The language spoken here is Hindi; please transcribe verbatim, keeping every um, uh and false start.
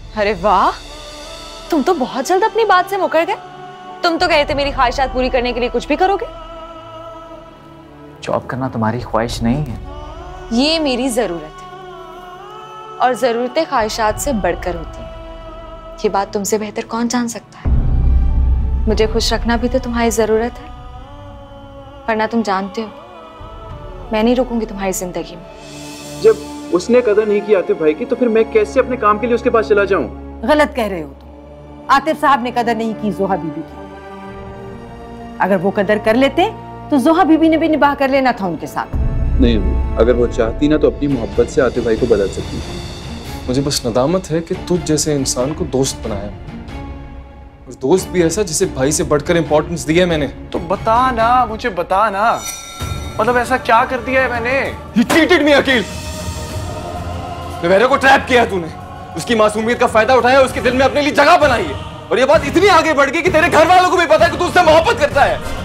अरे वाह, तुम तो बहुत जल्द अपनी बात से मुकर गए। तुम तो कहे थे मेरी ख्वाहिशात पूरी करने के लिए कुछ भी करोगे। जॉब करना तुम्हारी ख्वाहिश नहीं है, ये मेरी जरूरत है, और जरूरतें ख्वाहिशात से बढ़कर होती हैं। ये बात तुमसे बेहतर कौन जान सकता है। मुझे खुश रखना भी तो तुम्हारी जरूरत है, वरना तुम जानते हो मैं नहीं रुकूंगी तुम्हारी जिंदगी में। जब उसने कदर नहीं की आतिफ भाई की, तो फिर मैं कैसे अपने काम के लिए उसके पास चला जाऊं? गलत कह रहे हो तुम। आतिफ साहब ने कदर नहीं की जोहा बीबी की। अगर वो कदर कर लेते तो जोहा बीबी ने भी निभाह कर लेना था उनके साथ। नहीं, अगर वो चाहती ना तो अपनी मोहब्बत से आतिफ भाई को बदल सकती थी। मुझे बस नदामत है कि तुझ जैसे इंसान को दोस्त बनाया, और दोस्त भी ऐसा जिसे भाई से बढ़कर इंपॉर्टेंस दी है मैंने। तो बता ना, मुझे बता ना, मतलब ऐसा क्या कर दिया है मैंने? You cheated me, Aqeel. मेरे को ट्रैप किया तूने, उसकी मासूमियत का फायदा उठाया, उसके दिल में अपने लिए जगह बनाई है, और ये बात इतनी आगे बढ़ गई कि तेरे घर वालों को भी पता है कि तू उससे मोहब्बत करता है।